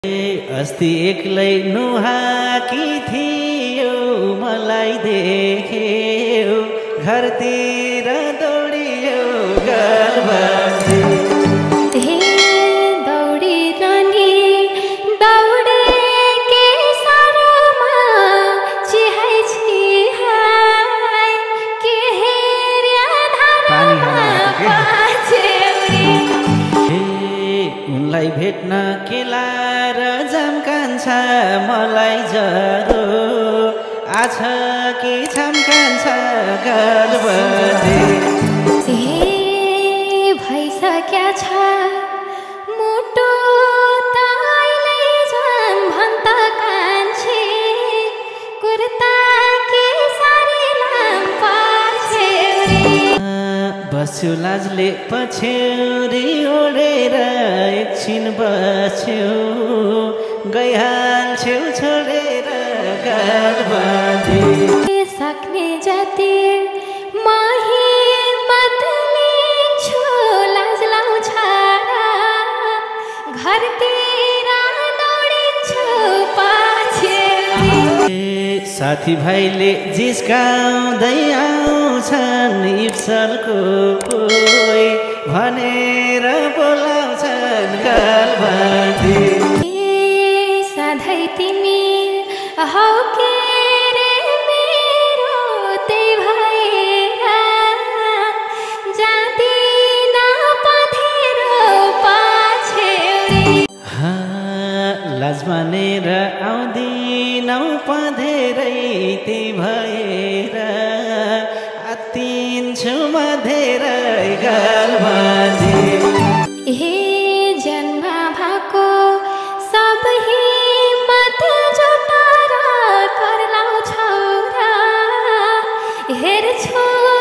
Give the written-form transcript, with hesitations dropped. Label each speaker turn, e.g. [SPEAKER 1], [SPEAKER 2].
[SPEAKER 1] अस्ति एक्लै नुहाकी थियो मलाई देख्यो घरतिर दौडियो गर्भवती
[SPEAKER 2] हे दौडिरहने दौडे के सारोमा चिहाइ चिहाइ के हेर्या धारामा पाछ्यौरी
[SPEAKER 1] उनलाई भेट्न केलाएर झम्कान्छ मलाई जरो आछ कि झम्कान्छ गर्भवती
[SPEAKER 2] हे भइसक्या छ मुटु तैलै झन् भन्छ कान्छे कुर्ता के सारी लाम पाछ्यौरी
[SPEAKER 1] बस्यो लाजले पछ्यौरी ओढेर एकछिन बस्यो गइहाल्छौ छोडेर गर्भवती
[SPEAKER 2] सक्ने जति हिम्मत लिन्छु लाज लाउँछ घरतिर दौडिन्छु पाछ्यौरी
[SPEAKER 1] साथी भाइले जिस्काउँदै आउँछन् इप्सलको कोही भनेर बोलाउँछन् गर्भवती
[SPEAKER 2] सधैँ तिमी हौ के रे मेरो त्यही भएर जाँदिन पँधेर पाछ्यौरी
[SPEAKER 1] लाज मानेर आउँदिनौ पँधेरै त्यही भएर आत्तिन्छु मधेरै गर्भवती
[SPEAKER 2] हे जन्म भएको सब हिम्मत जुटाएर कर लाउँछौ र हेर्छु